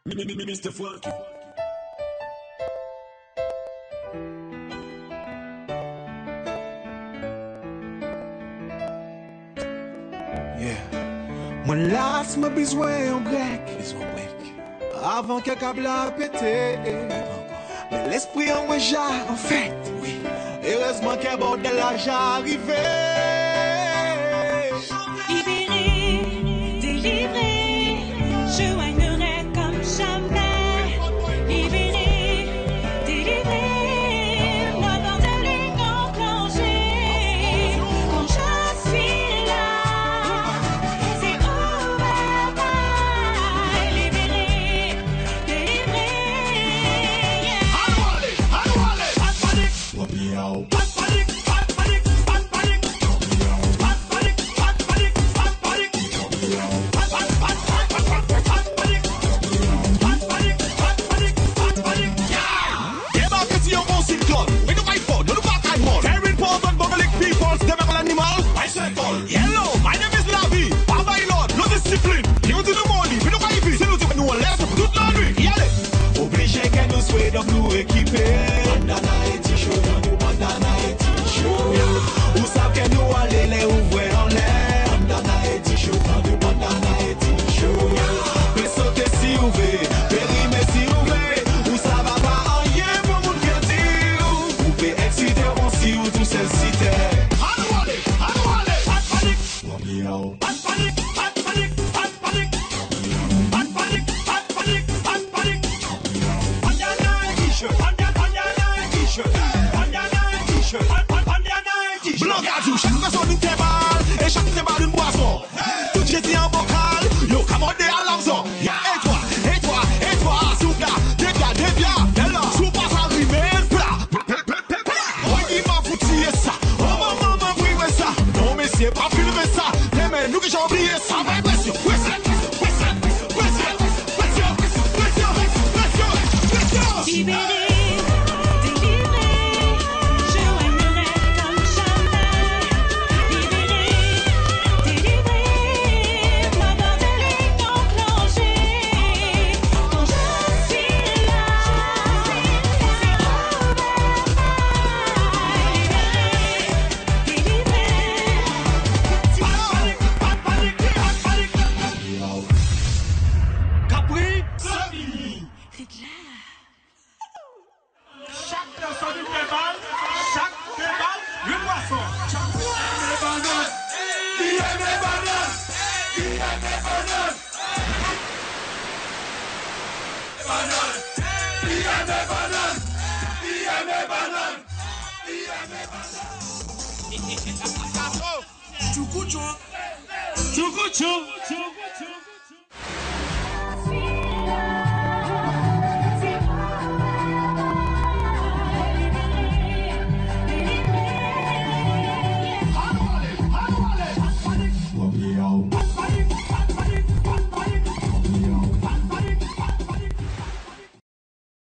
Mr. Funky. Yeah. Moi las m'a besoin en break. Avant que câble a pété. Mais l'esprit en moi j'ai en fait. Oui. Heureusement qu'un bordel a j'arrivé. Libéré, délivré, je soignerai comme jamais. Libéré, délivré, moi bordel est enclenché. Quand je suis là, c'est over bye. Libéré, délivré, yeah. Allez, pas de panique, pas de panique, pas de panique, pas de panique, pas de panique, pas de panique, pas de panique, pas de panique. Débarquez si on va au cyclone, mais nous pas fort, nous pas caille mort. Terry Paul, on bugalic people, they make l'animal, bicycle. Hello, my name is Lavi, Baba Lord, no discipline. Nous du money, mais nous pas vivre, c'est nous qui nous laisse toute la nuit. Y allez. Obligé que nous soyons donc nous équipés. Bandana et t-shirt, bandana et t-shirt. Vous savez que nous allons les ouvrir en l'air. Bandana et t-shirt, bandana et t-shirt. Mais sauter si vous voulez, périmer si vous voulez. Vous savez pas rien pour vous dire. Vous pouvez exciter aussi ou tout seul citer. Allez, pas de panique. Pas de panique, pas de panique, pas de panique. Pas de panique, pas de panique, pas de panique. Bandana et t-shirt, bandana et t-shirt. Bandana et t-shirt, bandana et t-shirt. Blanc gazou, chaque personne une balle et chaque balle une boisson. Tout jeté en bocal, yo commandé à l'amazon. Et toi, et toi, et toi, souka, dégâts, là, sous pas arrivé, plat. Oh, il m'a foutu ça. Oh, maman, oui, ça. Non, mais c'est pas filmer ça. Mais nous qui j'ai oublié ça, mais pression. Libéré, délivré, je soignerai comme jamais. Libéré, délivré, moi bordel est enclenché. Quand je suis là, c'est over bye. Libéré, délivré. Pas de panique. Capri, C'est clair. chaque personne une balle, une boisson. Tchoukou tchou. Tchoukou tchou.